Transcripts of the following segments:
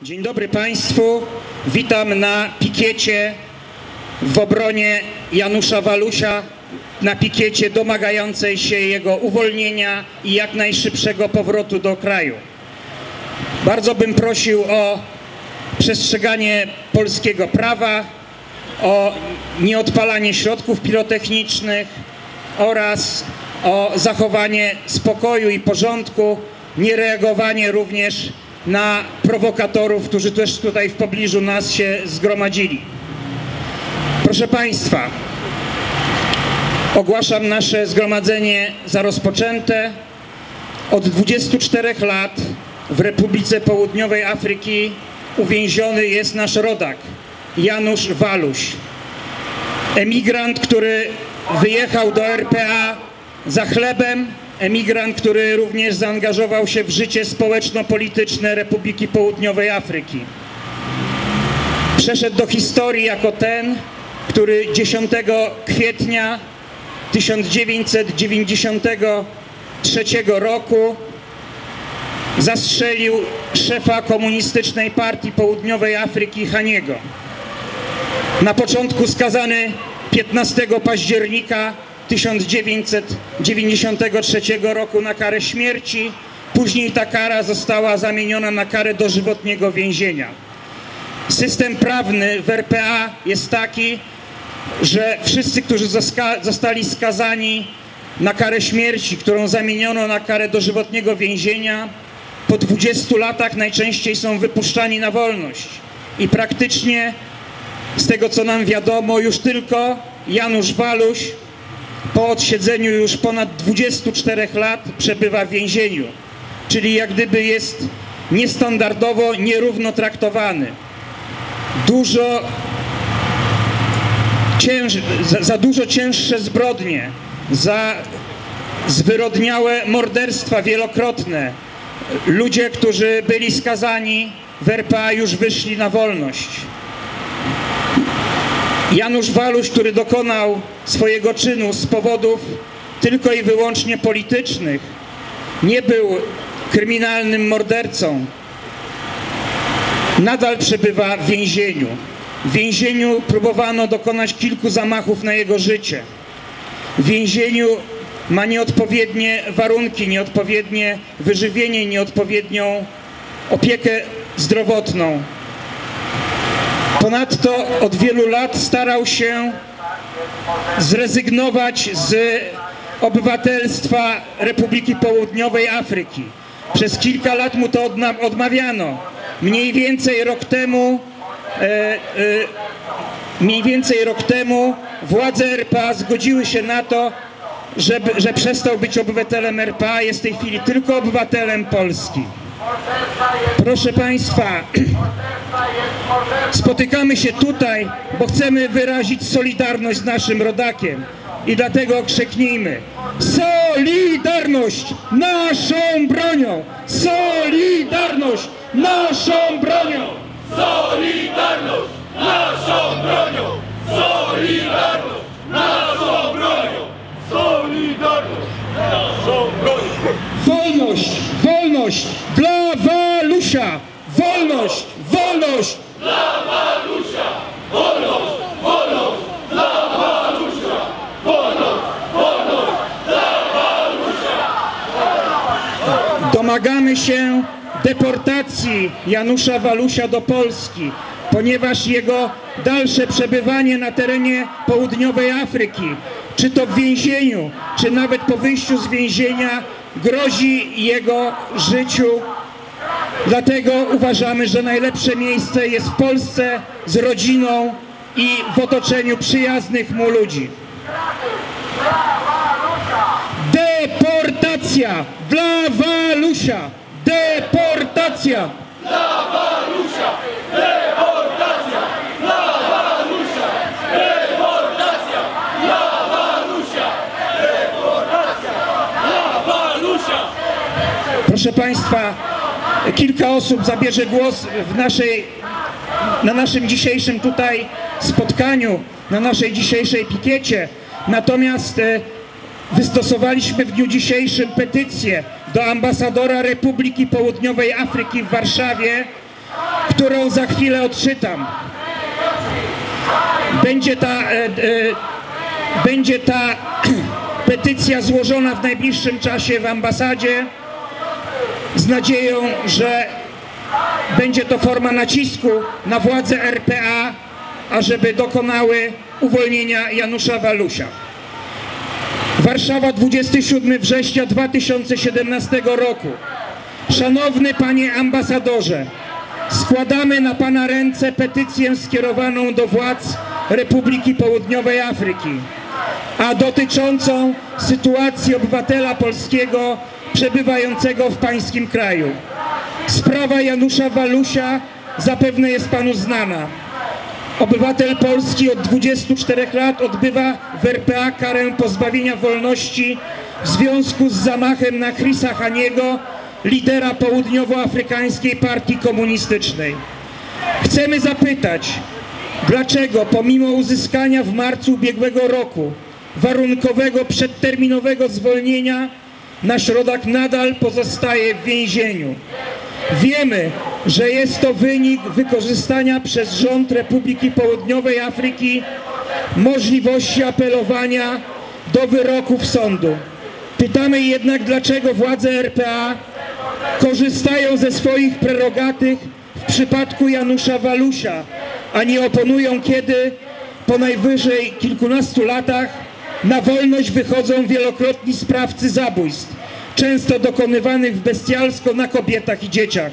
Dzień dobry Państwu. Witam na pikiecie w obronie Janusza Walusia, na pikiecie domagającej się jego uwolnienia i jak najszybszego powrotu do kraju. Bardzo bym prosił o przestrzeganie polskiego prawa, o nieodpalanie środków pirotechnicznych oraz o zachowanie spokoju i porządku, niereagowanie również na prowokatorów, którzy też tutaj w pobliżu nas się zgromadzili. Proszę Państwa, ogłaszam nasze zgromadzenie za rozpoczęte. Od 24 lat w Republice Południowej Afryki uwięziony jest nasz rodak, Janusz Waluś. Emigrant, który wyjechał do RPA za chlebem, emigrant, który również zaangażował się w życie społeczno-polityczne Republiki Południowej Afryki. Przeszedł do historii jako ten, który 10 kwietnia 1993 roku zastrzelił szefa Komunistycznej Partii Południowej Afryki Haniego. Na początku skazany 15 października 1993 roku na karę śmierci, później ta kara została zamieniona na karę dożywotniego więzienia. System prawny w RPA jest taki, że wszyscy, którzy zostali skazani na karę śmierci, którą zamieniono na karę dożywotniego więzienia, po 20 latach najczęściej są wypuszczani na wolność. I praktycznie z tego, co nam wiadomo, już tylko Janusz Waluś po odsiedzeniu już ponad 24 lat przebywa w więzieniu, czyli jak gdyby jest niestandardowo, nierówno traktowany. Za dużo cięższe zbrodnie, za zwyrodniałe morderstwa wielokrotne. Ludzie, którzy byli skazani w RPA, już wyszli na wolność. Janusz Waluś, który dokonał swojego czynu z powodów tylko i wyłącznie politycznych, nie był kryminalnym mordercą, nadal przebywa w więzieniu. W więzieniu próbowano dokonać kilku zamachów na jego życie. W więzieniu ma nieodpowiednie warunki, nieodpowiednie wyżywienie, nieodpowiednią opiekę zdrowotną. Ponadto od wielu lat starał się zrezygnować z obywatelstwa Republiki Południowej Afryki. Przez kilka lat mu to odmawiano. Mniej więcej rok temu władze RPA zgodziły się na to, że przestał być obywatelem RPA, jest w tej chwili tylko obywatelem Polski. Proszę Państwa, spotykamy się tutaj, bo chcemy wyrazić solidarność z naszym rodakiem i dlatego krzyknijmy: Solidarność naszą bronią! Solidarność naszą bronią! Solidarność naszą bronią! Solidarność naszą bronią! Solidarność naszą bronią! Wolność! Wolność dla Walusia! Wolność! Wolność Dla Walusia! Wolność! Wolność dla Walusia! Wolność! Wolność dla Walusia! Domagamy się deportacji Janusza Walusia do Polski, ponieważ jego dalsze przebywanie na terenie południowej Afryki, czy to w więzieniu, czy nawet po wyjściu z więzienia, grozi jego życiu. Dlatego uważamy, że najlepsze miejsce jest w Polsce z rodziną i w otoczeniu przyjaznych mu ludzi. Deportacja dla Walusia! Deportacja! Dla Walusia! Deportacja! Dla Walusia! Deportacja! Dla Walusia! Deportacja! Dla Walusia! Proszę Państwa, kilka osób zabierze głos na naszym dzisiejszym tutaj spotkaniu, na naszej dzisiejszej pikiecie. Natomiast wystosowaliśmy w dniu dzisiejszym petycję do ambasadora Republiki Południowej Afryki w Warszawie, którą za chwilę odczytam. Będzie ta petycja złożona w najbliższym czasie w ambasadzie z nadzieją, że będzie to forma nacisku na władze RPA, ażeby dokonały uwolnienia Janusza Walusia. Warszawa, 27 września 2017 roku. Szanowny Panie Ambasadorze, składamy na Pana ręce petycję skierowaną do władz Republiki Południowej Afryki, a dotyczącą sytuacji obywatela polskiego przebywającego w Pańskim kraju. Sprawa Janusza Walusia zapewne jest Panu znana. Obywatel polski od 24 lat odbywa w RPA karę pozbawienia wolności w związku z zamachem na Chrisa Haniego, lidera Południowoafrykańskiej Partii Komunistycznej. Chcemy zapytać, dlaczego pomimo uzyskania w marcu ubiegłego roku warunkowego przedterminowego zwolnienia nasz rodak nadal pozostaje w więzieniu. Wiemy, że jest to wynik wykorzystania przez rząd Republiki Południowej Afryki możliwości apelowania do wyroków sądu. Pytamy jednak, dlaczego władze RPA korzystają ze swoich prerogatyw w przypadku Janusza Walusia, a nie oponują, kiedy po najwyżej kilkunastu latach na wolność wychodzą wielokrotni sprawcy zabójstw, często dokonywanych bestialsko na kobietach i dzieciach.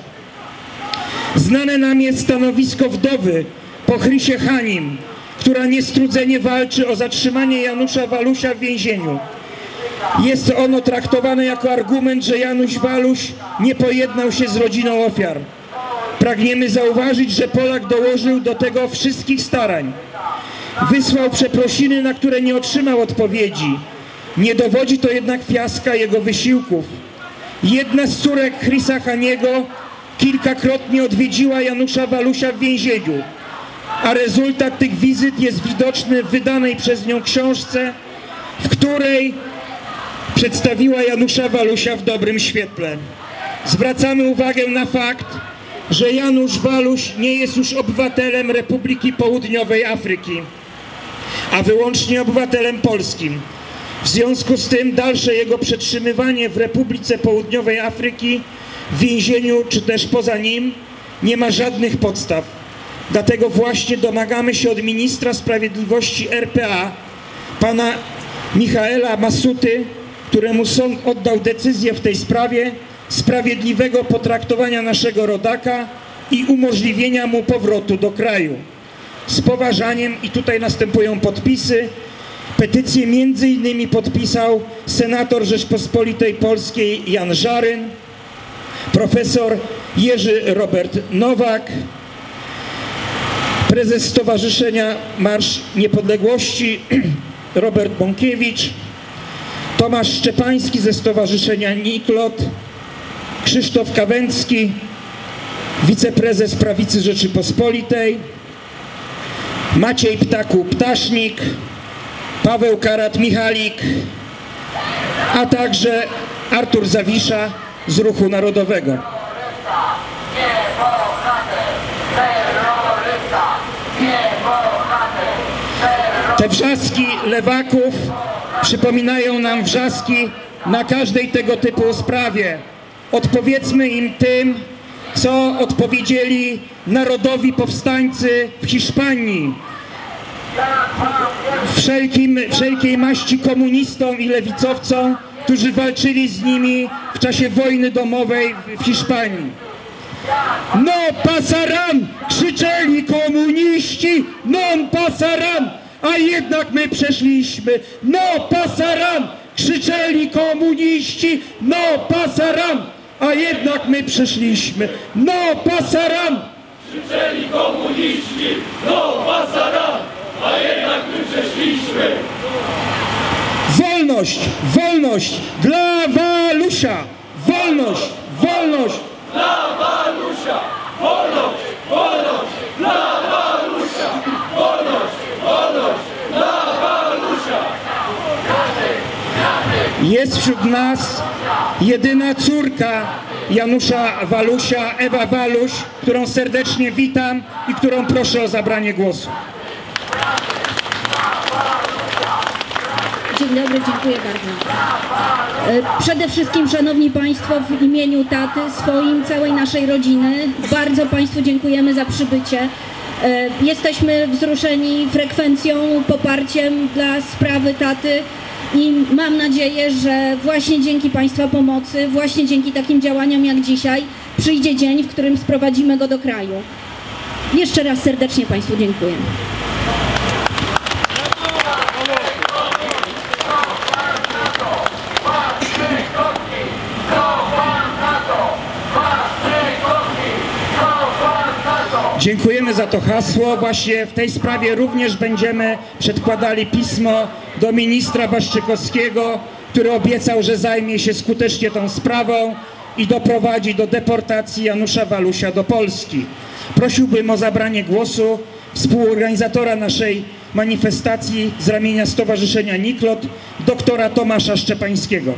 Znane nam jest stanowisko wdowy po Chrisie Hanim, która niestrudzenie walczy o zatrzymanie Janusza Walusia w więzieniu. Jest ono traktowane jako argument, że Janusz Waluś nie pojednał się z rodziną ofiar. Pragniemy zauważyć, że Polak dołożył do tego wszystkich starań. Wysłał przeprosiny, na które nie otrzymał odpowiedzi. Nie dowodzi to jednak fiaska jego wysiłków. Jedna z córek Chrisa Haniego kilkakrotnie odwiedziła Janusza Walusia w więzieniu, a rezultat tych wizyt jest widoczny w wydanej przez nią książce, w której przedstawiła Janusza Walusia w dobrym świetle. Zwracamy uwagę na fakt, że Janusz Waluś nie jest już obywatelem Republiki Południowej Afryki, a wyłącznie obywatelem polskim. W związku z tym dalsze jego przetrzymywanie w Republice Południowej Afryki, w więzieniu czy też poza nim nie ma żadnych podstaw. Dlatego właśnie domagamy się od ministra sprawiedliwości RPA, pana Michaela Masuty, któremu sąd oddał decyzję w tej sprawie, sprawiedliwego potraktowania naszego rodaka i umożliwienia mu powrotu do kraju. Z poważaniem, i tutaj następują podpisy, petycję między innymi podpisał senator Rzeczpospolitej Polskiej Jan Żaryn, profesor Jerzy Robert Nowak, prezes Stowarzyszenia Marsz Niepodległości Robert Bąkiewicz, Tomasz Szczepański ze Stowarzyszenia Niklot, Krzysztof Kawęcki, wiceprezes Prawicy Rzeczypospolitej, Maciej Ptaku-Ptasznik, Paweł Karat-Michalik, a także Artur Zawisza z Ruchu Narodowego. Te wrzaski lewaków przypominają nam wrzaski na każdej tego typu sprawie. Odpowiedzmy im tym, co odpowiedzieli narodowi powstańcy w Hiszpanii, wszelkiej maści komunistom i lewicowcom, którzy walczyli z nimi w czasie wojny domowej w Hiszpanii. No pasaran! Krzyczeli komuniści! Non pasaran! A jednak my przeszliśmy! No pasaran! Krzyczeli komuniści! No pasaran! A jednak my przeszliśmy! No pasaran! Krzyczeli komuniści, no pasaran, a jednak my przeszliśmy. Wolność! Wolność dla Walusia! Wolność! Wolność! Dla Walusia! Wolność! Wolność! Dla Walusia! Wolność! Wolność! Dla Walusia! Jest wśród nas jedyna córka Janusza Walusia, Ewa Waluś, którą serdecznie witam i którą proszę o zabranie głosu. Dzień dobry, dziękuję bardzo. Przede wszystkim, szanowni państwo, w imieniu taty, swoim, całej naszej rodziny, bardzo państwu dziękujemy za przybycie. Jesteśmy wzruszeni frekwencją, poparciem dla sprawy taty i mam nadzieję, że właśnie dzięki państwa pomocy, właśnie dzięki takim działaniom jak dzisiaj przyjdzie dzień, w którym sprowadzimy go do kraju. Jeszcze raz serdecznie państwu dziękuję. Dziękujemy za to hasło. Właśnie w tej sprawie również będziemy przedkładali pismo do ministra Waszczykowskiego, który obiecał, że zajmie się skutecznie tą sprawą i doprowadzi do deportacji Janusza Walusia do Polski. Prosiłbym o zabranie głosu współorganizatora naszej manifestacji z ramienia Stowarzyszenia Niklot, doktora Tomasza Szczepańskiego.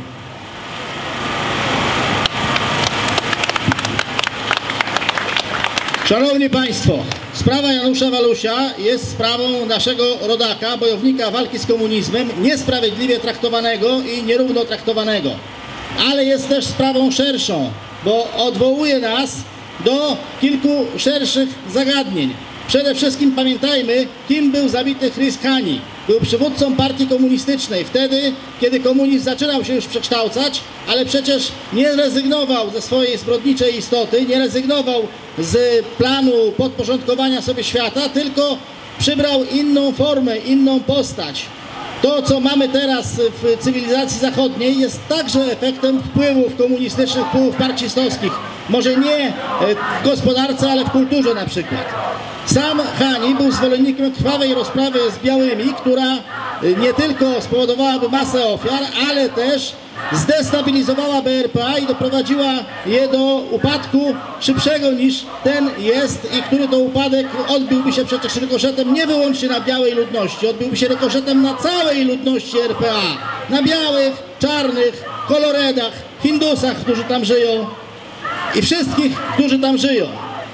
Szanowni Państwo, sprawa Janusza Walusia jest sprawą naszego rodaka, bojownika walki z komunizmem, niesprawiedliwie traktowanego i nierówno traktowanego. Ale jest też sprawą szerszą, bo odwołuje nas do kilku szerszych zagadnień. Przede wszystkim pamiętajmy, kim był zabity Chris Hani. Był przywódcą partii komunistycznej wtedy, kiedy komunizm zaczynał się już przekształcać, ale przecież nie rezygnował ze swojej zbrodniczej istoty, nie rezygnował z planu podporządkowania sobie świata, tylko przybrał inną formę, inną postać. To, co mamy teraz w cywilizacji zachodniej, jest także efektem wpływów komunistycznych, wpływów marksistowskich. Może nie w gospodarce, ale w kulturze na przykład. Sam Hani był zwolennikiem krwawej rozprawy z białymi, która nie tylko spowodowałaby masę ofiar, ale też zdestabilizowałaby RPA i doprowadziła je do upadku szybszego niż ten jest i który to upadek odbiłby się przecież rykoszetem nie wyłącznie na białej ludności, odbiłby się rykoszetem na całej ludności RPA, na białych, czarnych, koloredach, Hindusach, którzy tam żyją i wszystkich, którzy tam żyją.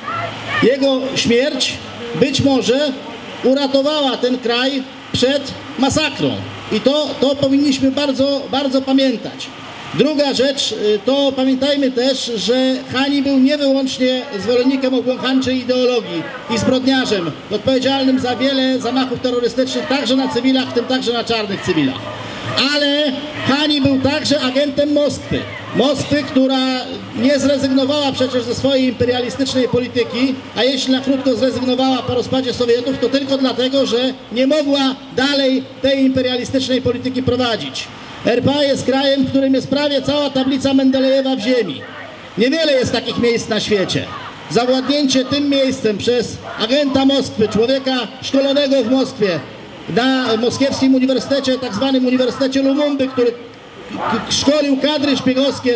Jego śmierć być może uratowała ten kraj przed masakrą i to powinniśmy bardzo pamiętać. Druga rzecz, to pamiętajmy też, że Hani był nie wyłącznie zwolennikiem obłąkańczej ideologii i zbrodniarzem odpowiedzialnym za wiele zamachów terrorystycznych także na cywilach, w tym także na czarnych cywilach. Ale Hani był także agentem Moskwy. Moskwy, która nie zrezygnowała przecież ze swojej imperialistycznej polityki, a jeśli na krótko zrezygnowała po rozpadzie Sowietów, to tylko dlatego, że nie mogła dalej tej imperialistycznej polityki prowadzić. RPA jest krajem, w którym jest prawie cała tablica Mendelejewa w ziemi. Niewiele jest takich miejsc na świecie. Zawładnięcie tym miejscem przez agenta Moskwy, człowieka szkolonego w Moskwie, na moskiewskim uniwersytecie, tak zwanym Uniwersytecie Lumumby, który szkolił kadry szpiegowskie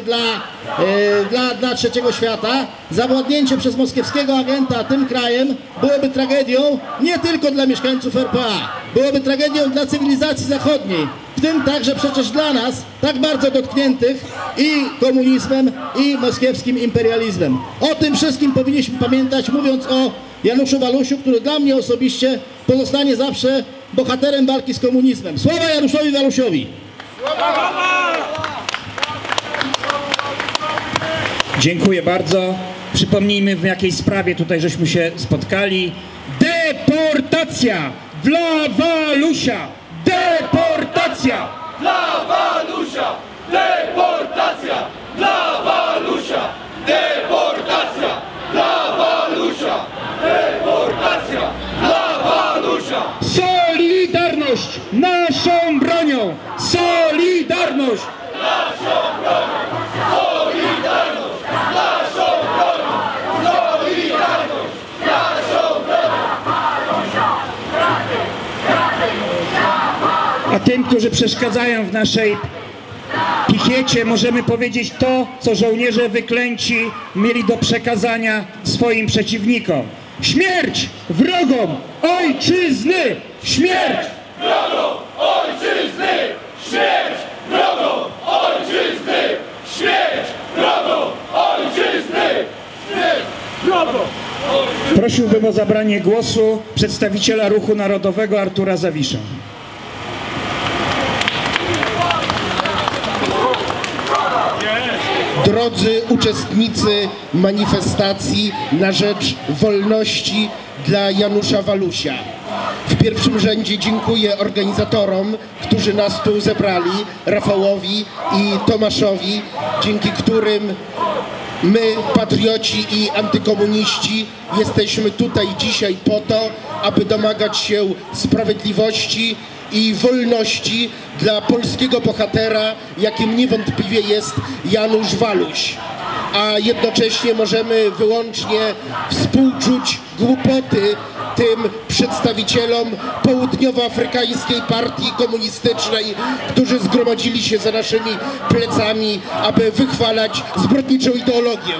dla trzeciego świata, zawładnięcie przez moskiewskiego agenta tym krajem byłoby tragedią nie tylko dla mieszkańców RPA, byłoby tragedią dla cywilizacji zachodniej, w tym także przecież dla nas, tak bardzo dotkniętych i komunizmem, i moskiewskim imperializmem. O tym wszystkim powinniśmy pamiętać, mówiąc o Januszu Walusiu, który dla mnie osobiście pozostanie zawsze bohaterem walki z komunizmem. Sława Januszowi Walusiowi! Dziękuję bardzo. Przypomnijmy, w jakiej sprawie tutaj żeśmy się spotkali. Deportacja dla Walusia! Deportacja! Dla Walusia! Deportacja! Dla Walusia! Deportacja! Dla Walusia! Deportacja! Dla Walusia! Solidarność naszą bronią! Solidarność! Naszą bronią! Solidarność! Naszą bronią! Solidarność! Naszą bronią! A tym, którzy przeszkadzają w naszej pikiecie, możemy powiedzieć to, co żołnierze wyklęci mieli do przekazania swoim przeciwnikom. Śmierć wrogom ojczyzny! Śmierć Wrogom ojczyzny! Śmierć wrogom ojczyzny! Śmierć wrogom ojczyzny! Brawo! Prosiłbym o zabranie głosu przedstawiciela Ruchu Narodowego Artura Zawisza. Drodzy uczestnicy manifestacji na rzecz wolności dla Janusza Walusia, w pierwszym rzędzie dziękuję organizatorom, którzy nas tu zebrali, Rafałowi i Tomaszowi, dzięki którym my, patrioci i antykomuniści, jesteśmy tutaj dzisiaj po to, aby domagać się sprawiedliwości i wolności dla polskiego bohatera, jakim niewątpliwie jest Janusz Waluś. A jednocześnie możemy wyłącznie współczuć głupoty tym przedstawicielom południowoafrykańskiej partii komunistycznej, którzy zgromadzili się za naszymi plecami, aby wychwalać zbrodniczą ideologię.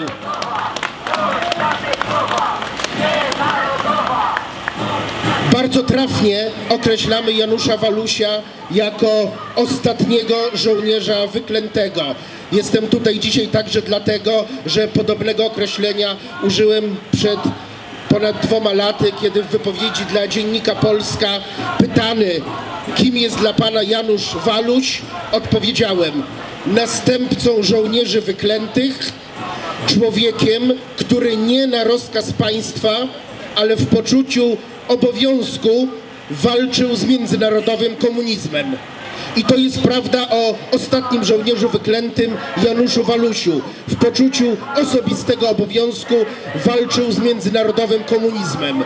Bardzo trafnie określamy Janusza Walusia jako ostatniego żołnierza wyklętego. Jestem tutaj dzisiaj także dlatego, że podobnego określenia użyłem przed ponad 2 laty, kiedy w wypowiedzi dla Dziennika Polska, pytany, kim jest dla pana Janusz Waluś, odpowiedziałem: następcą żołnierzy wyklętych, człowiekiem, który nie na rozkaz państwa, ale w poczuciu obowiązku walczył z międzynarodowym komunizmem. I to jest prawda o ostatnim żołnierzu wyklętym Januszu Walusiu. W poczuciu osobistego obowiązku walczył z międzynarodowym komunizmem.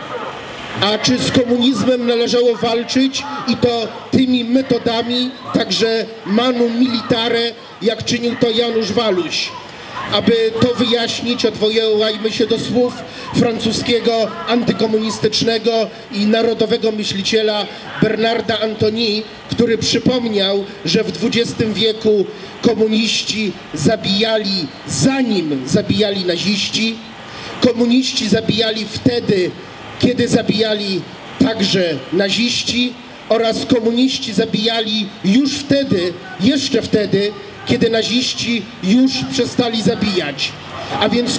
A czy z komunizmem należało walczyć i to tymi metodami, także manu militare, jak czynił to Janusz Waluś? Aby to wyjaśnić, odwołajmy się do słów francuskiego antykomunistycznego i narodowego myśliciela Bernarda Antoni, który przypomniał, że w XX wieku komuniści zabijali, zanim zabijali naziści. Komuniści zabijali wtedy, kiedy zabijali także naziści, oraz komuniści zabijali już wtedy, jeszcze wtedy, kiedy naziści już przestali zabijać. A więc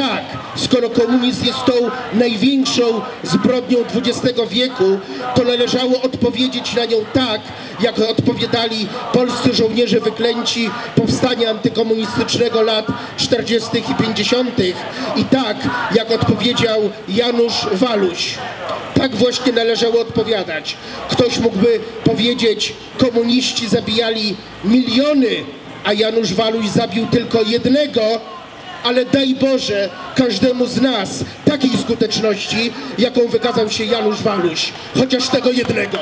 skoro komunizm jest tą największą zbrodnią XX wieku, to należało odpowiedzieć na nią tak, jak odpowiadali polscy żołnierze wyklęci powstania antykomunistycznego lat 40. i 50. i tak, jak odpowiedział Janusz Waluś. Tak właśnie należało odpowiadać. Ktoś mógłby powiedzieć, komuniści zabijali miliony, a Janusz Waluś zabił tylko jednego, ale daj Boże każdemu z nas takiej skuteczności, jaką wykazał się Janusz Waluś, chociaż tego jednego.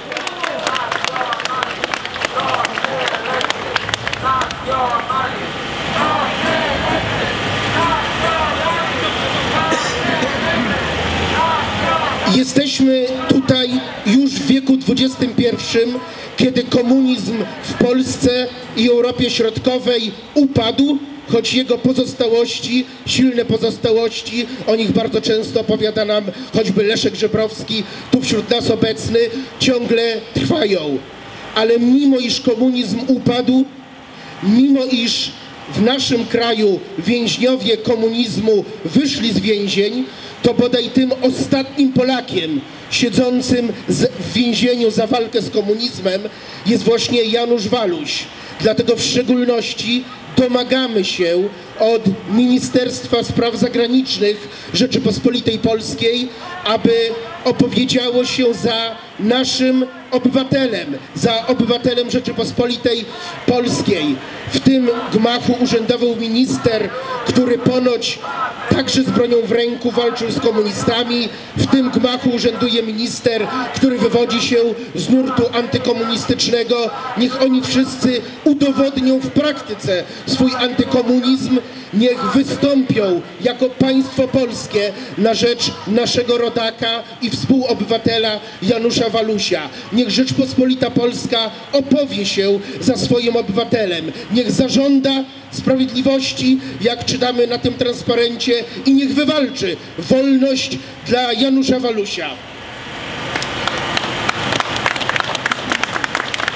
Jesteśmy tutaj już w wieku XXI, kiedy komunizm w Polsce i Europie Środkowej upadł, choć jego pozostałości, silne pozostałości, o nich bardzo często opowiada nam choćby Leszek Żebrowski, tu wśród nas obecny, ciągle trwają. Ale mimo iż komunizm upadł, mimo iż w naszym kraju więźniowie komunizmu wyszli z więzień, to bodaj tym ostatnim Polakiem siedzącym w więzieniu za walkę z komunizmem jest właśnie Janusz Waluś. Dlatego w szczególności domagamy się od Ministerstwa Spraw Zagranicznych Rzeczypospolitej Polskiej, aby opowiedziało się za naszym obywatelem, za obywatelem Rzeczypospolitej Polskiej. W tym gmachu urzędował minister, który ponoć także z bronią w ręku walczył z komunistami. W tym gmachu urzęduje minister, który wywodzi się z nurtu antykomunistycznego. Niech oni wszyscy udowodnią w praktyce swój antykomunizm. Niech wystąpią jako państwo polskie na rzecz naszego rodaka i współobywatela Janusza Walusia. Niech Rzeczpospolita Polska opowie się za swoim obywatelem. Niech zażąda sprawiedliwości, jak czytamy na tym transparencie, i niech wywalczy wolność dla Janusza Walusia.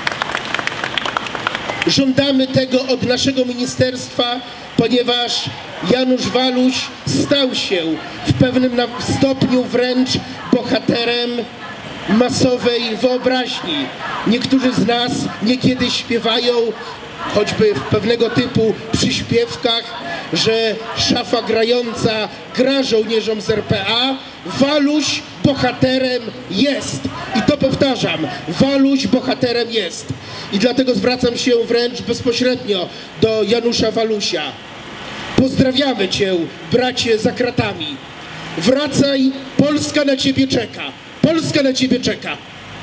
Żądamy tego od naszego ministerstwa, ponieważ Janusz Waluś stał się w pewnym stopniu wręcz bohaterem masowej wyobraźni. Niektórzy z nas niekiedy śpiewają, choćby w pewnego typu przyśpiewkach, że szafa grająca gra żołnierzom z RPA. Waluś bohaterem jest. I to powtarzam, Waluś bohaterem jest. I dlatego zwracam się wręcz bezpośrednio do Janusza Walusia. Pozdrawiamy Cię, bracie za kratami. Wracaj, Polska na Ciebie czeka. Polska na Ciebie czeka.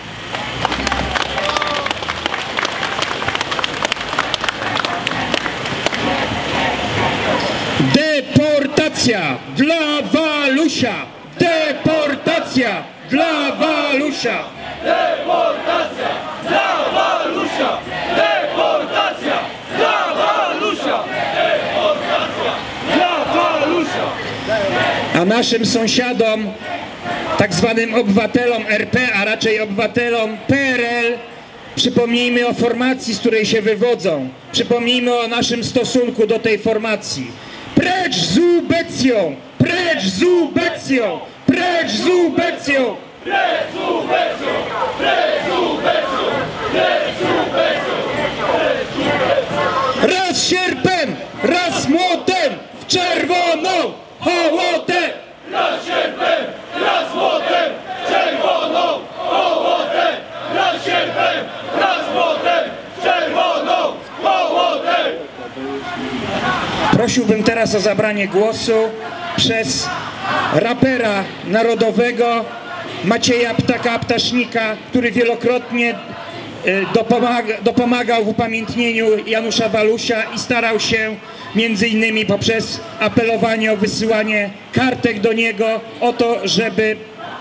Deportacja dla Walusia! Deportacja dla Walusia! Deportacja dla Walusia! Deportacja dla Walusia! Deportacja dla Walusia! A naszym sąsiadom, tak zwanym obywatelom RP, a raczej obywatelom PRL, przypomnijmy o formacji, z której się wywodzą. Przypomnijmy o naszym stosunku do tej formacji. Precz z ubecją! Precz z ubecją! Precz z ubecją! Precz z ubecją! Precz z ubecją! Precz z ubecją! Precz z ubecją! Raz sierpem, raz młotem, w czerwoną hołotę! Raz sierpem, raz młotem, czerwoną hołotę! Raz sierpem, raz młotem, czerwoną hołotę! Prosiłbym teraz o zabranie głosu przez rapera narodowego Macieja Ptaka Ptasznika, który wielokrotnie dopomagał w upamiętnieniu Janusza Walusia i starał się między innymi poprzez apelowanie o wysyłanie kartek do niego o to, żeby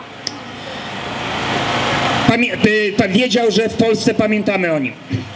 wiedział, że w Polsce pamiętamy o nim.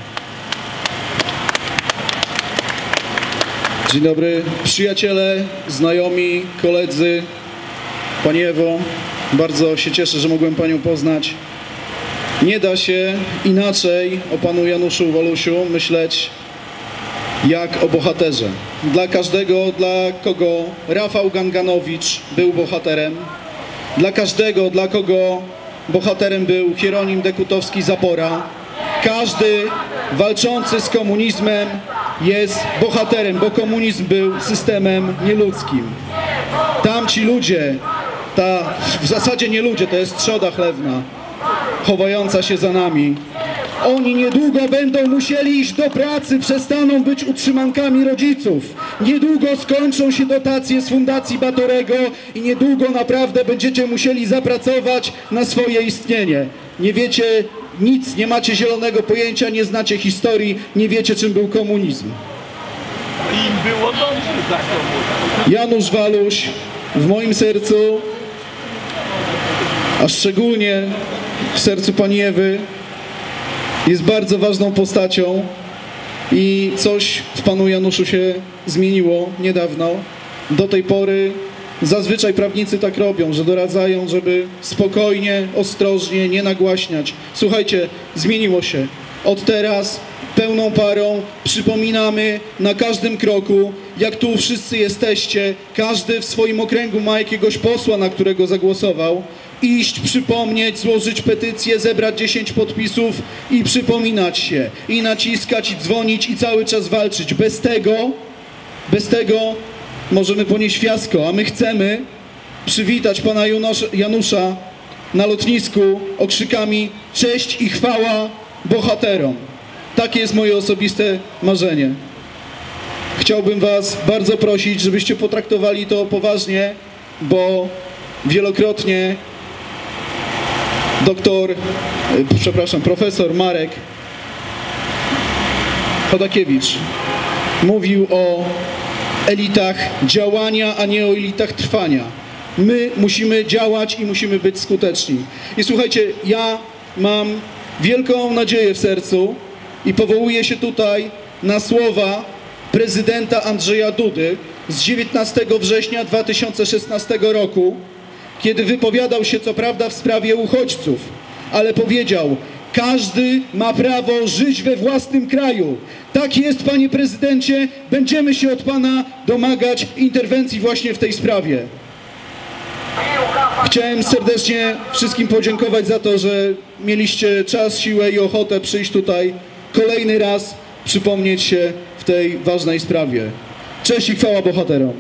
Dzień dobry, przyjaciele, znajomi, koledzy, Pani Ewo, bardzo się cieszę, że mogłem Panią poznać. Nie da się inaczej o Panu Januszu Walusiu myśleć jak o bohaterze. Dla każdego, dla kogo Rafał Ganganowicz był bohaterem, dla każdego, dla kogo bohaterem był Hieronim Dekutowski-Zapora, każdy walczący z komunizmem jest bohaterem, bo komunizm był systemem nieludzkim. Tamci ludzie, w zasadzie nie ludzie, to jest trzoda chlewna, chowająca się za nami. Oni niedługo będą musieli iść do pracy, przestaną być utrzymankami rodziców. Niedługo skończą się dotacje z Fundacji Batorego i niedługo naprawdę będziecie musieli zapracować na swoje istnienie. Nie wiecie nic, nie macie zielonego pojęcia, nie znacie historii, nie wiecie, czym był komunizm. Im było dobrze za komunizm. Janusz Waluś w moim sercu, a szczególnie w sercu Pani Ewy, jest bardzo ważną postacią i coś w Panu Januszu się zmieniło niedawno. Do tej pory zazwyczaj prawnicy tak robią, że doradzają, żeby spokojnie, ostrożnie, nie nagłaśniać. Słuchajcie, zmieniło się. Od teraz pełną parą przypominamy na każdym kroku, jak tu wszyscy jesteście, każdy w swoim okręgu ma jakiegoś posła, na którego zagłosował, iść, przypomnieć, złożyć petycję, zebrać 10 podpisów i przypominać się, i naciskać, i dzwonić, i cały czas walczyć. Bez tego możemy ponieść fiasko, a my chcemy przywitać Pana Janusza na lotnisku okrzykami cześć i chwała bohaterom. Takie jest moje osobiste marzenie. Chciałbym Was bardzo prosić, żebyście potraktowali to poważnie, bo wielokrotnie profesor Marek Chodakiewicz mówił o elitach działania, a nie o elitach trwania. My musimy działać i musimy być skuteczni. I słuchajcie, ja mam wielką nadzieję w sercu i powołuję się tutaj na słowa prezydenta Andrzeja Dudy z 19 września 2016 roku, kiedy wypowiadał się co prawda w sprawie uchodźców, ale powiedział: Każdy ma prawo żyć we własnym kraju. Tak jest, panie prezydencie. Będziemy się od pana domagać interwencji właśnie w tej sprawie. Chciałem serdecznie wszystkim podziękować za to, że mieliście czas, siłę i ochotę przyjść tutaj kolejny raz, przypomnieć się w tej ważnej sprawie. Cześć i chwała bohaterom!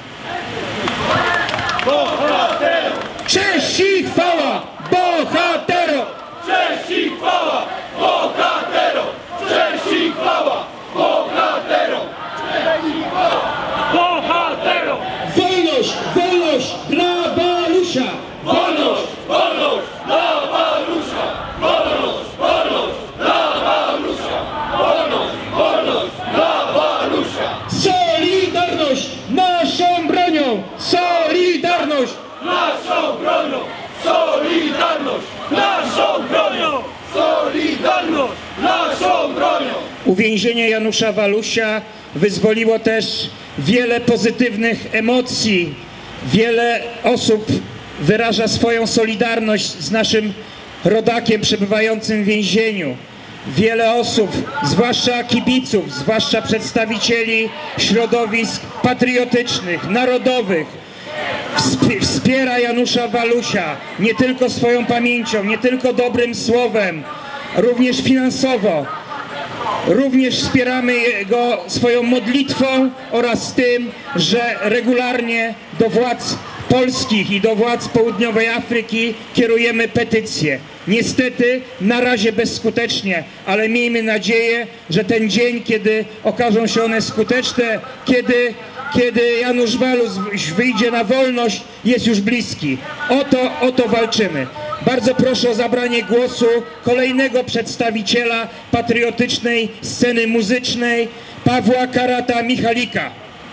Cześć i chwała bohaterom! Cześć i chwała bohaterom! Cześć i chwała bohaterom! Cześć i chwała bohaterom! Wolność, wolność dla Walusia! Wolność, wolność dla Walusia! Wolność, wolność dla Walusia! Wolność, wolność dla Walusia! Solidarność naszą bronią! Solidarność! Naszą bronią! Solidarność! Naszą bronią! Solidarność! Naszą bronią! Uwięzienie Janusza Walusia wyzwoliło też wiele pozytywnych emocji. Wiele osób wyraża swoją solidarność z naszym rodakiem przebywającym w więzieniu. Wiele osób, zwłaszcza kibiców, zwłaszcza przedstawicieli środowisk patriotycznych, narodowych, wspiera Janusza Walusia nie tylko swoją pamięcią, nie tylko dobrym słowem, również finansowo. Również wspieramy go swoją modlitwą oraz tym, że regularnie do władz polskich i do władz południowej Afryki kierujemy petycje. Niestety na razie bezskutecznie, ale miejmy nadzieję, że ten dzień, kiedy okażą się one skuteczne, kiedy Janusz Waluś wyjdzie na wolność, jest już bliski. O to walczymy. Bardzo proszę o zabranie głosu kolejnego przedstawiciela patriotycznej sceny muzycznej, Pawła Karata Michalika.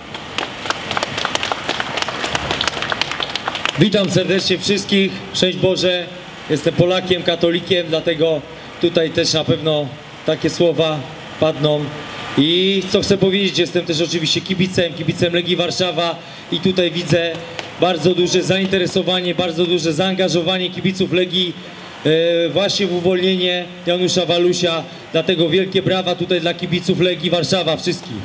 Witam serdecznie wszystkich, szczęść Boże. Jestem Polakiem, katolikiem, dlatego tutaj też na pewno takie słowa padną. I co chcę powiedzieć, jestem też oczywiście kibicem Legii Warszawa i tutaj widzę bardzo duże zainteresowanie, bardzo duże zaangażowanie kibiców Legii właśnie w uwolnienie Janusza Walusia. Dlatego wielkie brawa tutaj dla kibiców Legii Warszawa wszystkich.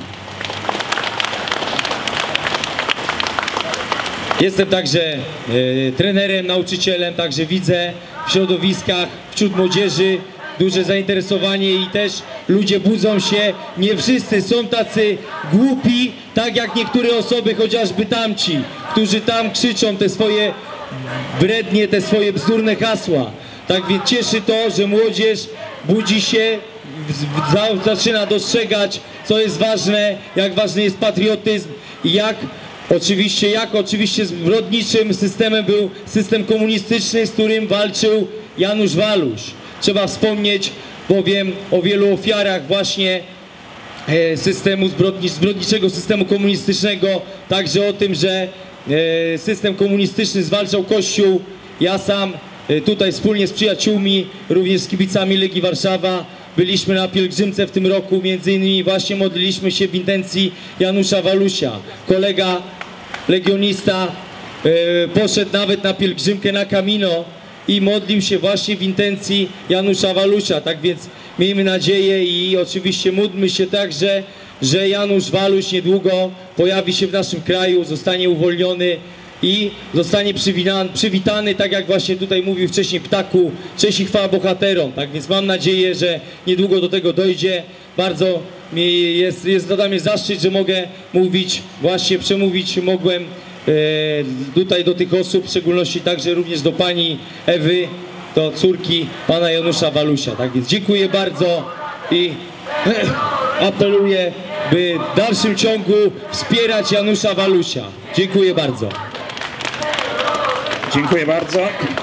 Jestem także trenerem, nauczycielem, także widzę w środowiskach, wśród młodzieży duże zainteresowanie i też ludzie budzą się. Nie wszyscy są tacy głupi, tak jak niektóre osoby, chociażby tamci, którzy tam krzyczą te swoje brednie, te swoje bzdurne hasła. Tak więc cieszy to, że młodzież budzi się, zaczyna dostrzegać, co jest ważne, jak ważny jest patriotyzm i jak oczywiście zbrodniczym systemem był system komunistyczny, z którym walczył Janusz Waluś. Trzeba wspomnieć bowiem o wielu ofiarach właśnie zbrodniczego systemu komunistycznego, także o tym, że system komunistyczny zwalczał Kościół. Ja sam tutaj wspólnie z przyjaciółmi, również z kibicami Legii Warszawa, byliśmy na pielgrzymce w tym roku, między innymi właśnie modliliśmy się w intencji Janusza Walusia. Kolega legionista poszedł nawet na pielgrzymkę na Camino i modlił się właśnie w intencji Janusza Walusia. Tak więc miejmy nadzieję i oczywiście módlmy się także, że Janusz Waluś niedługo pojawi się w naszym kraju, zostanie uwolniony i zostanie przywitany, tak jak właśnie tutaj mówił wcześniej Ptaku, cześć i chwała bohaterom. Tak więc mam nadzieję, że niedługo do tego dojdzie. Bardzo jest dla mnie zaszczyt, że mogę mówić, właśnie przemówić mogłem tutaj do tych osób, w szczególności także również do pani Ewy, do córki pana Janusza Walusia. Tak więc dziękuję bardzo i apeluję, by w dalszym ciągu wspierać Janusza Walusia. Dziękuję bardzo. Dziękuję bardzo.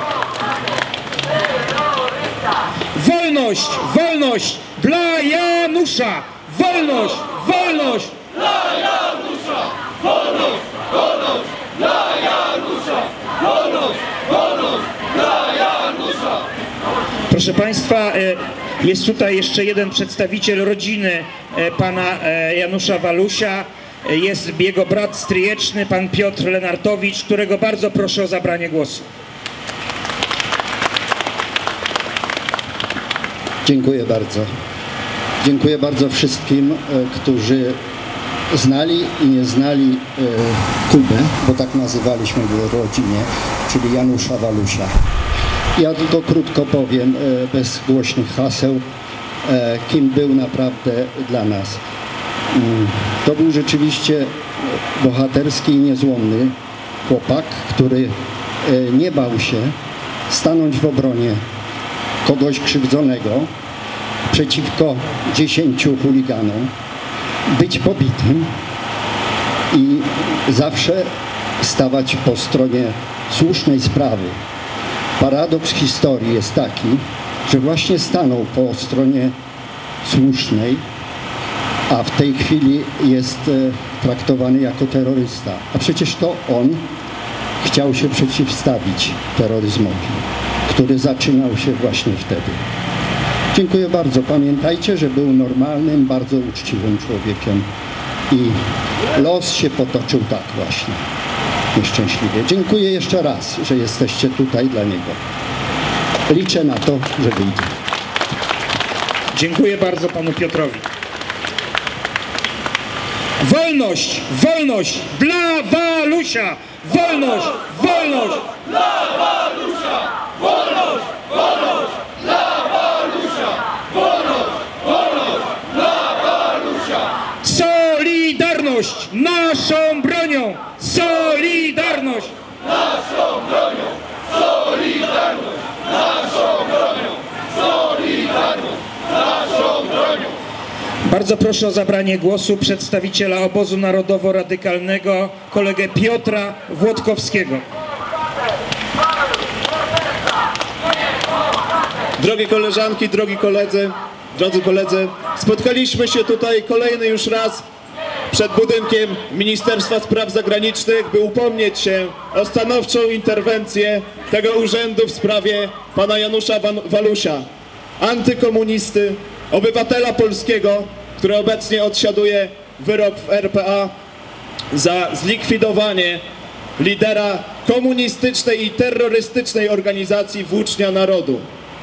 Wolność, wolność dla Janusza! Wolność, wolność Dla Janusza! Wolność, wolność dla Janusza! Wolność, wolność dla Janusza! Proszę Państwa, jest tutaj jeszcze jeden przedstawiciel rodziny pana Janusza Walusia. Jest jego brat stryjeczny, pan Piotr Lenartowicz, którego bardzo proszę o zabranie głosu. Dziękuję bardzo. Dziękuję bardzo wszystkim, którzy znali i nie znali Kubę, bo tak nazywaliśmy go w rodzinie, czyli Janusza Walusia. Ja tylko krótko powiem, bez głośnych haseł, kim był naprawdę dla nas. To był rzeczywiście bohaterski i niezłomny chłopak, który nie bał się stanąć w obronie kogoś krzywdzonego przeciwko 10 chuliganom, być pobitym i zawsze stawać po stronie słusznej sprawy. Paradoks historii jest taki, że właśnie stanął po stronie słusznej, a w tej chwili jest traktowany jako terrorysta. A przecież to on chciał się przeciwstawić terroryzmowi, który zaczynał się właśnie wtedy. Dziękuję bardzo. Pamiętajcie, że był normalnym, bardzo uczciwym człowiekiem i los się potoczył tak właśnie nieszczęśliwie. Dziękuję jeszcze raz, że jesteście tutaj dla niego. Liczę na to, że wyjdzie. Dziękuję bardzo panu Piotrowi. Wolność! Wolność dla Walusia! Wolność! Wolność! Dla Walusia! Wolność! Wolność! Dla Walusia! Wolność! Wolność! Dla Walusia! Solidarność naszą bronią! Solidarność! Naszą bronią! Solidarność! Naszą bronią! Solidarność! Naszą bronią! Bardzo proszę o zabranie głosu przedstawiciela obozu narodowo-radykalnego, kolegę Piotra Włodkowskiego. Drogie koleżanki, drodzy koledzy, spotkaliśmy się tutaj kolejny już raz przed budynkiem Ministerstwa Spraw Zagranicznych, by upomnieć się o stanowczą interwencję tego urzędu w sprawie pana Janusza Walusia, antykomunisty, obywatela polskiego, który obecnie odsiaduje wyrok w RPA za zlikwidowanie lidera komunistycznej i terrorystycznej organizacji Włócznia Narodu.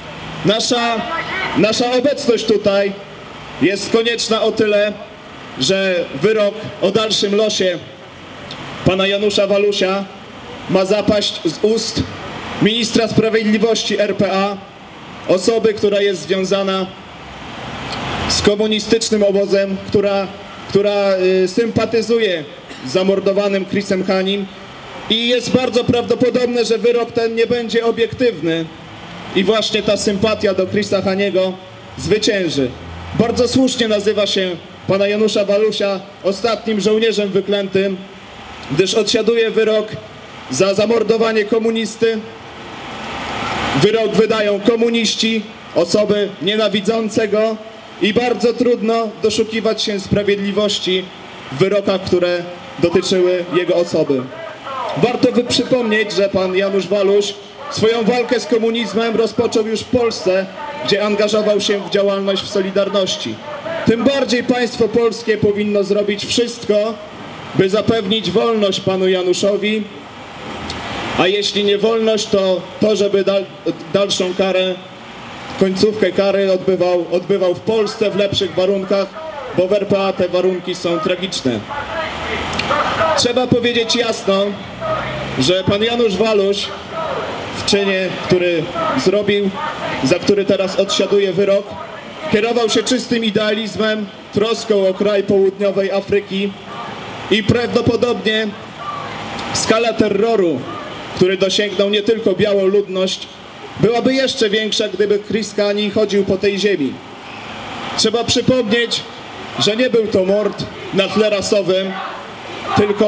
Nasza obecność tutaj jest konieczna o tyle, że wyrok o dalszym losie pana Janusza Walusia ma zapaść z ust ministra sprawiedliwości RPA, osoby, która jest związana z komunistycznym obozem, która sympatyzuje z zamordowanym Chrisem Hanim i jest bardzo prawdopodobne, że wyrok ten nie będzie obiektywny i właśnie ta sympatia do Chrisa Haniego zwycięży. Bardzo słusznie nazywa się pana Janusza Walusia ostatnim żołnierzem wyklętym, gdyż odsiaduje wyrok za zamordowanie komunisty. Wyrok wydają komuniści, osoby nienawidzące go i bardzo trudno doszukiwać się sprawiedliwości w wyrokach, które dotyczyły jego osoby. Warto przypomnieć, że pan Janusz Waluś swoją walkę z komunizmem rozpoczął już w Polsce, gdzie angażował się w działalność w Solidarności. Tym bardziej państwo polskie powinno zrobić wszystko, by zapewnić wolność panu Januszowi, a jeśli nie wolność, to żeby dalszą karę, końcówkę kary odbywał w Polsce w lepszych warunkach, bo w RPA te warunki są tragiczne. Trzeba powiedzieć jasno, że pan Janusz Waluś w czynie, który zrobił, za który teraz odsiaduje wyrok, kierował się czystym idealizmem, troską o kraj południowej Afryki i prawdopodobnie skala terroru, który dosięgnął nie tylko białą ludność, byłaby jeszcze większa, gdyby Chris Hani chodził po tej ziemi. Trzeba przypomnieć, że nie był to mord na tle rasowym, tylko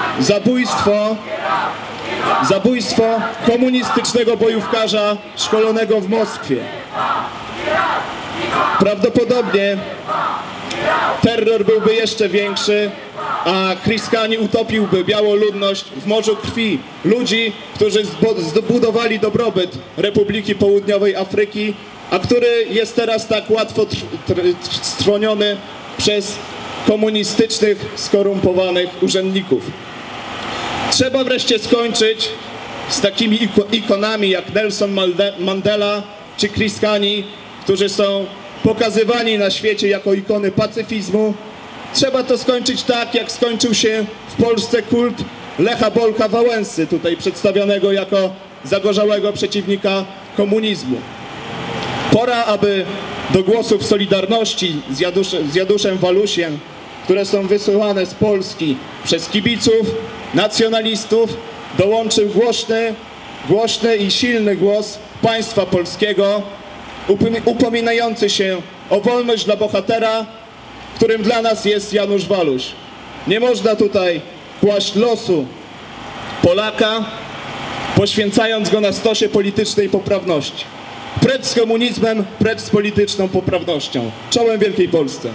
zabójstwo komunistycznego bojówkarza szkolonego w Moskwie. Prawdopodobnie terror byłby jeszcze większy, a Chris Hani utopiłby białą ludność w morzu krwi ludzi, którzy zbudowali dobrobyt Republiki Południowej Afryki, a który jest teraz tak łatwo strwoniony przez komunistycznych, skorumpowanych urzędników. Trzeba wreszcie skończyć z takimi ikonami jak Nelson Mandela czy Chris Hani, którzy są pokazywani na świecie jako ikony pacyfizmu. Trzeba to skończyć tak, jak skończył się w Polsce kult Lecha Bolka Wałęsy, tutaj przedstawionego jako zagorzałego przeciwnika komunizmu. Pora, aby do głosów solidarności z Januszem Walusiem, które są wysyłane z Polski przez kibiców, nacjonalistów, dołączył głośny i silny głos państwa polskiego, upominający się o wolność dla bohatera, którym dla nas jest Janusz Waluś. Nie można tutaj kłaść losu Polaka, poświęcając go na stosie politycznej poprawności. Precz z komunizmem, precz z polityczną poprawnością. Czołem Wielkiej Polsce.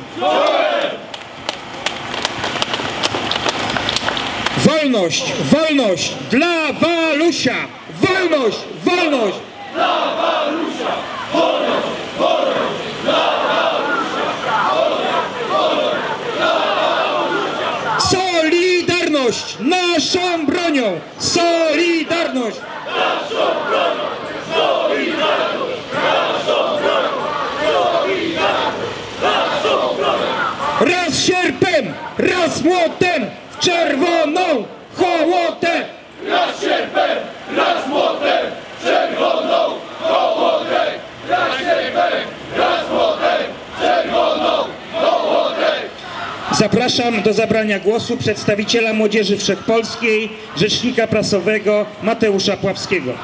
Wolność, wolność dla Walusia! Wolność, wolność! Dla Walusia! Wolność, wolność! Dla Walusia! Wolność, wolność! Dla Walusia! Solidarność naszą bronią! Solidarność! Naszą bronią! Solidarność! Naszą bronią! Solidarność! Naszą bronią! Raz sierpem, raz młotem, w czerwoną hołotę! Raz sierpem, raz młotem, czerwoną hołotę! Raz sierpem, raz młotem, czerwoną hołotę! Zapraszam do zabrania głosu przedstawiciela Młodzieży Wszechpolskiej, rzecznika prasowego Mateusza Pławskiego.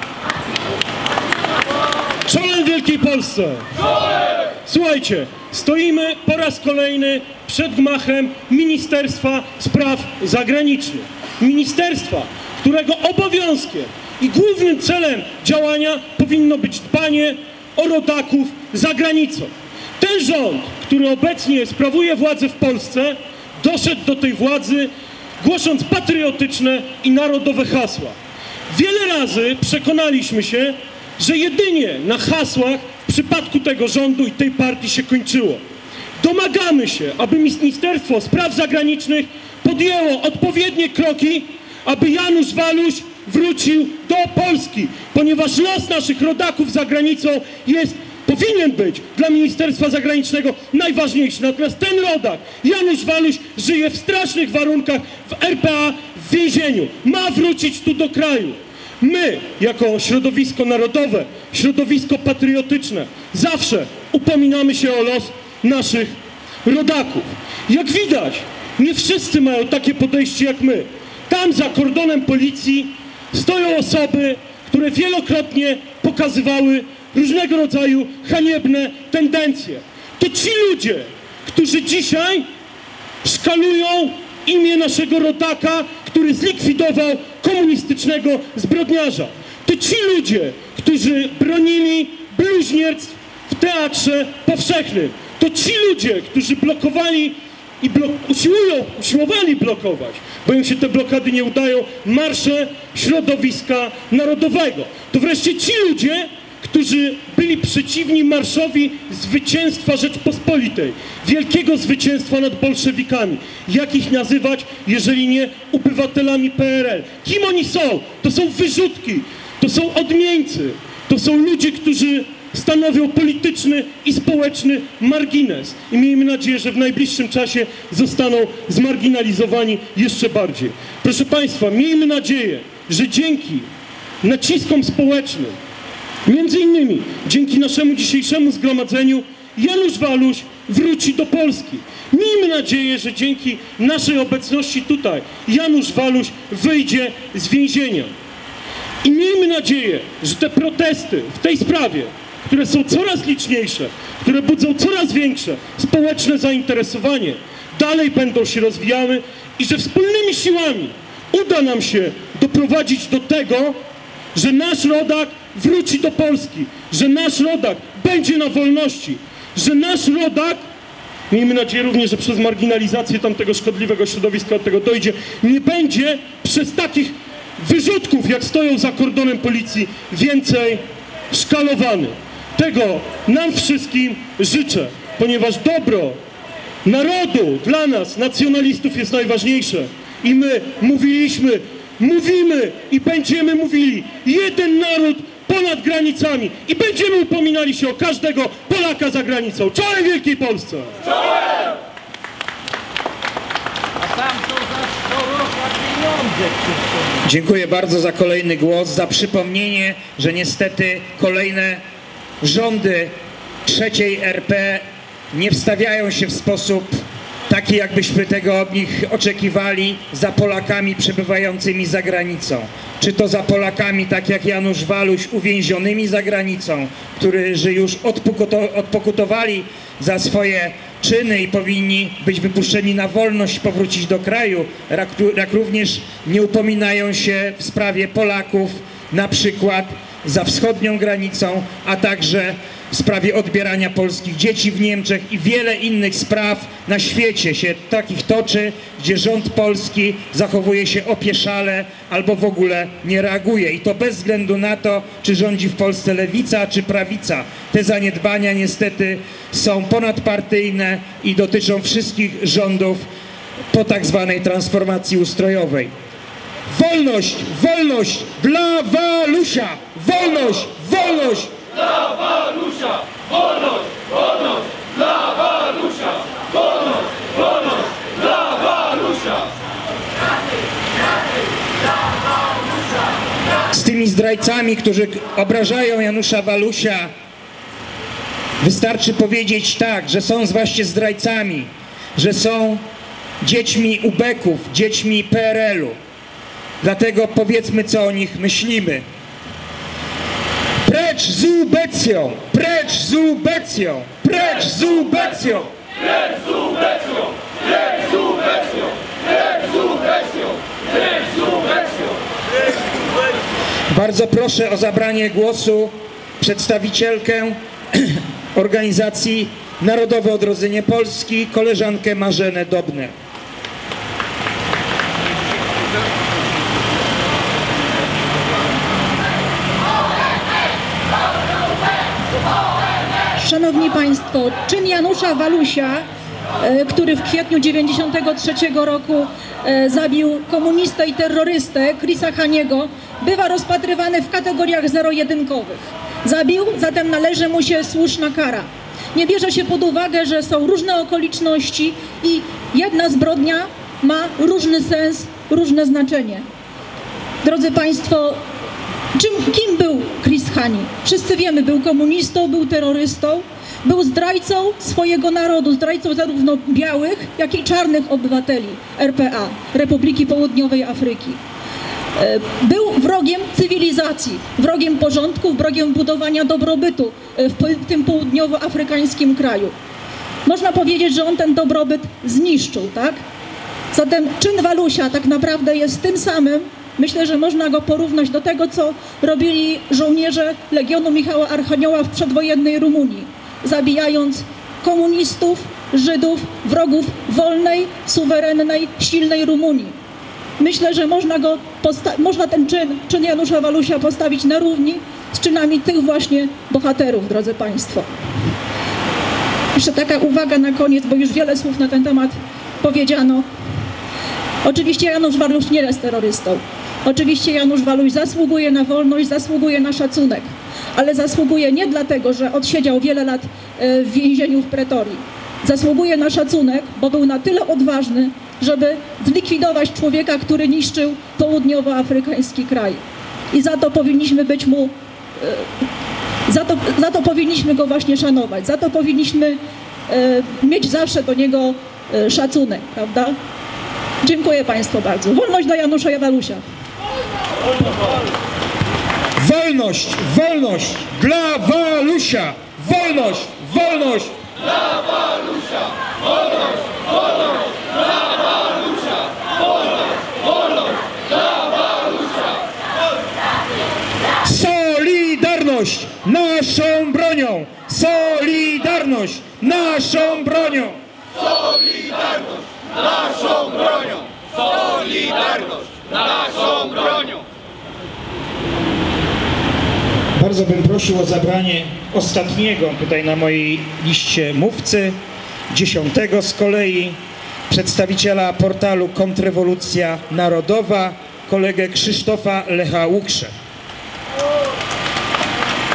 Czołem Wielkiej Polsce! Słuchajcie, stoimy po raz kolejny przed gmachem Ministerstwa Spraw Zagranicznych. Ministerstwa, którego obowiązkiem i głównym celem działania powinno być dbanie o rodaków za granicą. Ten rząd, który obecnie sprawuje władzę w Polsce, doszedł do tej władzy głosząc patriotyczne i narodowe hasła. Wiele razy przekonaliśmy się, że jedynie na hasłach w przypadku tego rządu i tej partii się kończyło. Domagamy się, aby Ministerstwo Spraw Zagranicznych podjęło odpowiednie kroki, aby Janusz Waluś wrócił do Polski, ponieważ los naszych rodaków za granicą powinien być dla Ministerstwa Zagranicznego najważniejszy. Natomiast ten rodak, Janusz Waluś, żyje w strasznych warunkach w RPA, w więzieniu. Ma wrócić tu do kraju. My, jako środowisko narodowe, środowisko patriotyczne, zawsze upominamy się o los naszych rodaków. Jak widać, nie wszyscy mają takie podejście jak my. Tam za kordonem policji stoją osoby, które wielokrotnie pokazywały różnego rodzaju haniebne tendencje. To ci ludzie, którzy dzisiaj szkalują imię naszego rodaka, który zlikwidował komunistycznego zbrodniarza. To ci ludzie, którzy bronili bluźnierstw w Teatrze Powszechnym. To ci ludzie, którzy blokowali i usiłowali blokować, bo im się te blokady nie udają, marsze środowiska narodowego. To wreszcie ci ludzie, którzy byli przeciwni marszowi zwycięstwa Rzeczpospolitej, wielkiego zwycięstwa nad bolszewikami. Jak ich nazywać, jeżeli nie obywatelami PRL? Kim oni są? To są wyrzutki, to są odmieńcy, to są ludzie, którzy stanowią polityczny i społeczny margines. I miejmy nadzieję, że w najbliższym czasie zostaną zmarginalizowani jeszcze bardziej. Proszę Państwa, miejmy nadzieję, że dzięki naciskom społecznym, między innymi dzięki naszemu dzisiejszemu zgromadzeniu, Janusz Waluś wróci do Polski. Miejmy nadzieję, że dzięki naszej obecności tutaj Janusz Waluś wyjdzie z więzienia. I miejmy nadzieję, że te protesty w tej sprawie, które są coraz liczniejsze, które budzą coraz większe społeczne zainteresowanie, dalej będą się rozwijały i że wspólnymi siłami uda nam się doprowadzić do tego, że nasz rodak wróci do Polski, że nasz rodak będzie na wolności, że nasz rodak, miejmy nadzieję również, że przez marginalizację tamtego szkodliwego środowiska od tego dojdzie, nie będzie przez takich wyrzutków, jak stoją za kordonem policji, więcej szkalowany. Tego nam wszystkim życzę, ponieważ dobro narodu dla nas, nacjonalistów, jest najważniejsze. I my mówimy i będziemy mówili, jeden naród ponad granicami i będziemy upominali się o każdego Polaka za granicą. Czołem Wielkiej Polsce! Czołem! Dziękuję bardzo za kolejny głos, za przypomnienie, że niestety kolejne rządy III RP nie wstawiają się w sposób taki, jakbyśmy tego od nich oczekiwali, za Polakami przebywającymi za granicą. Czy to za Polakami, tak jak Janusz Waluś, uwięzionymi za granicą, którzy już odpokutowali za swoje czyny i powinni być wypuszczeni na wolność, powrócić do kraju, jak również nie upominają się w sprawie Polaków, na przykład za wschodnią granicą, a także w sprawie odbierania polskich dzieci w Niemczech i wiele innych spraw na świecie się takich toczy, gdzie rząd polski zachowuje się opieszale albo w ogóle nie reaguje. I to bez względu na to, czy rządzi w Polsce lewica, czy prawica. Te zaniedbania niestety są ponadpartyjne i dotyczą wszystkich rządów po tak zwanej transformacji ustrojowej. Wolność, wolność dla Walusia! Wolność, wolność! Dla Walusia! Wolność! Wolność! Dla Walusia! Wolność! Wolność! Dla Walusia! Z tymi zdrajcami, którzy obrażają Janusza Walusia, wystarczy powiedzieć tak, że są właśnie zdrajcami, że są dziećmi ubeków, dziećmi PRL-u. Dlatego powiedzmy, co o nich myślimy. Precz z ubecją! Precz z ubecją! Precz z ubecją! Precz z ubecją! Precz z ubecją! Precz z ubecją! Precz z ubecją! Bardzo proszę o zabranie głosu przedstawicielkę organizacji Narodowe Odrodzenie Polski, koleżankę Marzenę Dobner. Szanowni Państwo, czyn Janusza Walusia, który w kwietniu 1993 roku zabił komunistę i terrorystę Chrisa Haniego, bywa rozpatrywany w kategoriach zero-jedynkowych. Zabił, zatem należy mu się słuszna kara. Nie bierze się pod uwagę, że są różne okoliczności i jedna zbrodnia ma różny sens, różne znaczenie. Drodzy Państwo, kim był Chris Hani? Wszyscy wiemy, był komunistą, był terrorystą, był zdrajcą swojego narodu, zdrajcą zarówno białych, jak i czarnych obywateli RPA, Republiki Południowej Afryki. Był wrogiem cywilizacji, wrogiem porządku, wrogiem budowania dobrobytu w tym południowoafrykańskim kraju. Można powiedzieć, że on ten dobrobyt zniszczył, tak? Zatem czyn Walusia tak naprawdę jest tym samym. Myślę, że można go porównać do tego, co robili żołnierze Legionu Michała Archanioła w przedwojennej Rumunii, zabijając komunistów, Żydów, wrogów wolnej, suwerennej, silnej Rumunii. Myślę, że można ten czyn Janusza Walusia postawić na równi z czynami tych właśnie bohaterów, drodzy Państwo. Jeszcze taka uwaga na koniec, bo już wiele słów na ten temat powiedziano. Oczywiście Janusz Waluś nie jest terrorystą. Oczywiście Janusz Waluś zasługuje na wolność, zasługuje na szacunek, ale zasługuje nie dlatego, że odsiedział wiele lat w więzieniu w Pretorii. Zasługuje na szacunek, bo był na tyle odważny, żeby zlikwidować człowieka, który niszczył południowoafrykański kraj. I za to powinniśmy być mu, za to powinniśmy go właśnie szanować, za to powinniśmy mieć zawsze do niego szacunek, prawda? Dziękuję Państwu bardzo. Wolność dla Janusza Walusia. Wolność, wolność dla Walusia! Wolność, wolność! Dla Walusia! Wolność! Wolność! Dla Walusia! Wolność! Wolność! Dla Walusia! Solidarność naszą bronią! Solidarność naszą bronią! Solidarność naszą bronią! Solidarność naszą bronią! Bardzo bym prosił o zabranie ostatniego tutaj na mojej liście mówcy, 10. z kolei, przedstawiciela portalu Kontrrewolucja Narodowa, kolegę Krzysztofa Lecha Łukrze.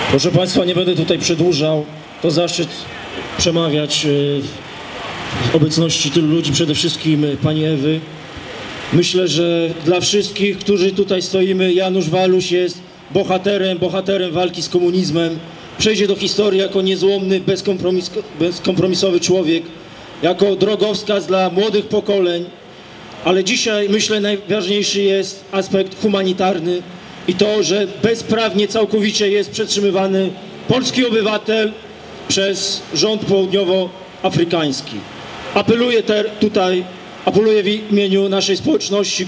Proszę Państwa, nie będę tutaj przedłużał. To zaszczyt przemawiać w obecności tylu ludzi, przede wszystkim Pani Ewy. Myślę, że dla wszystkich, którzy tutaj stoimy, Janusz Waluś jest bohaterem walki z komunizmem. Przejdzie do historii jako niezłomny, bezkompromisowy człowiek, jako drogowskaz dla młodych pokoleń. Ale dzisiaj, myślę, najważniejszy jest aspekt humanitarny i to, że bezprawnie całkowicie jest przetrzymywany polski obywatel przez rząd południowoafrykański. Apeluję w imieniu naszej społeczności,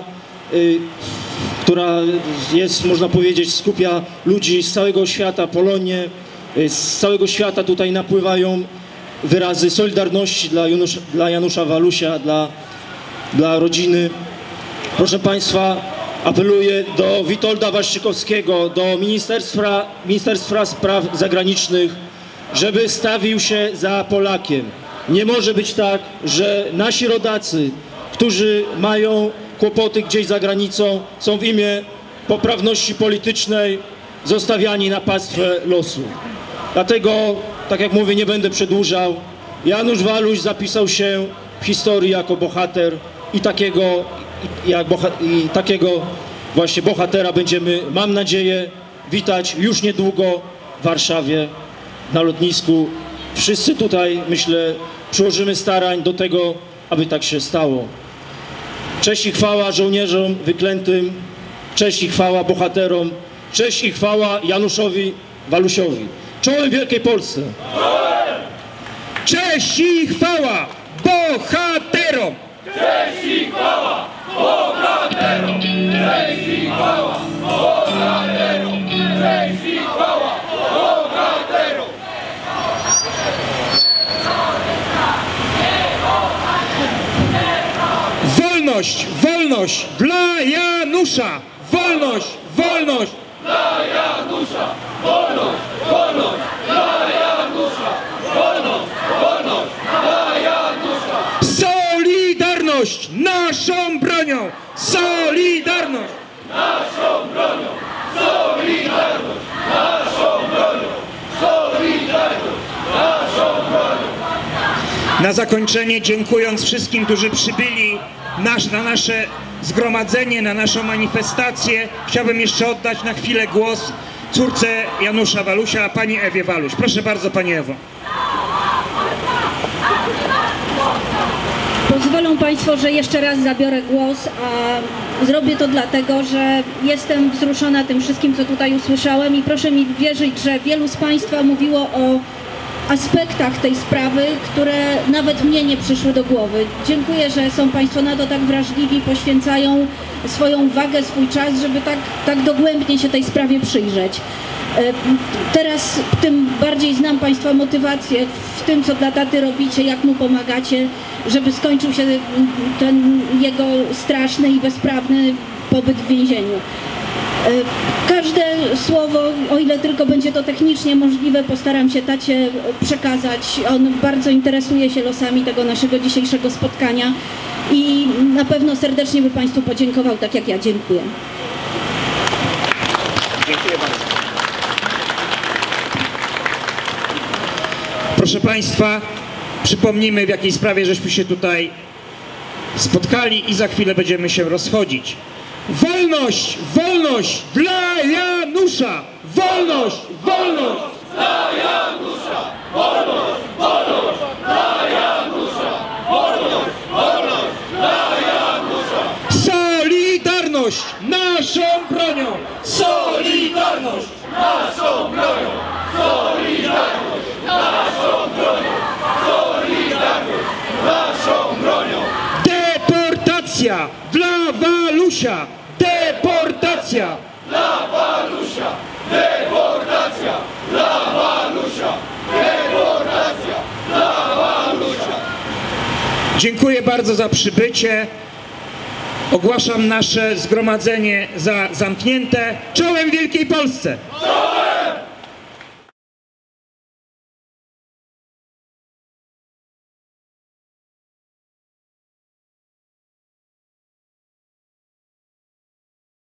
która jest, można powiedzieć, skupia ludzi z całego świata, Polonię, z całego świata tutaj napływają wyrazy solidarności dla Janusza Walusia, dla rodziny. Proszę Państwa, apeluję do Witolda Waszczykowskiego, do Ministerstwa Spraw Zagranicznych, żeby stawił się za Polakiem. Nie może być tak, że nasi rodacy, którzy mają kłopoty gdzieś za granicą, są w imię poprawności politycznej zostawiani na pastwę losu. Dlatego, tak jak mówię, nie będę przedłużał. Janusz Waluś zapisał się w historii jako bohater i takiego właśnie bohatera będziemy, mam nadzieję, witać już niedługo w Warszawie na lotnisku. Wszyscy tutaj, myślę, przyłożymy starań do tego, aby tak się stało. Cześć i chwała żołnierzom wyklętym, cześć i chwała bohaterom, cześć i chwała Januszowi Walusiowi. Czołem Wielkiej Polsce! Cześć i chwała bohaterom! Cześć i chwała bohaterom! Cześć i chwała bohaterom! Cześć i chwała bohaterom! Wolność, wolność dla Janusza! Wolność, wolność Dla Janusza! Wolność, wolność dla Janusza! Wolność, wolność dla Janusza! Solidarność naszą bronią! Solidarność! Naszą bronią! Solidarność! Naszą bronią! Solidarność! Naszą bronią! Na zakończenie, dziękując wszystkim, którzy przybyli na nasze zgromadzenie, na naszą manifestację, chciałbym jeszcze oddać na chwilę głos córce Janusza Walusia, pani Ewie Waluś. Proszę bardzo, pani Ewo. Pozwolą Państwo, że jeszcze raz zabiorę głos, a zrobię to dlatego, że jestem wzruszona tym wszystkim, co tutaj usłyszałem i proszę mi wierzyć, że wielu z Państwa mówiło o aspektach tej sprawy, które nawet mnie nie przyszły do głowy. Dziękuję, że są Państwo na to tak wrażliwi, poświęcają swoją wagę, swój czas, żeby tak dogłębnie się tej sprawie przyjrzeć. Teraz tym bardziej znam Państwa motywację w tym, co dla taty robicie, jak mu pomagacie, żeby skończył się ten jego straszny i bezprawny pobyt w więzieniu. Każde słowo, o ile tylko będzie to technicznie możliwe, postaram się tacie przekazać. On bardzo interesuje się losami tego naszego dzisiejszego spotkania i na pewno serdecznie by Państwu podziękował, tak jak ja. Dziękuję. Dziękuję bardzo. Proszę Państwa, przypomnijmy, w jakiej sprawie żeśmy się tutaj spotkali i za chwilę będziemy się rozchodzić. Wolność, wolność dla Janusza! Wolność, wolność Dla Janusza! Wolność, wolność dla Janusza! Wolność, wolność dla Janusza! Solidarność naszą bronią! Solidarność Naszą bronią! Solidarność naszą bronią! Solidarność naszą bronią! Deportacja dla Walusia! Deportacja Dla Walusia! Deportacja! Dla Walusia! Deportacja! Dla Walusia! Dziękuję bardzo za przybycie. Ogłaszam nasze zgromadzenie za zamknięte. Czołem Wielkiej Polsce! Czołem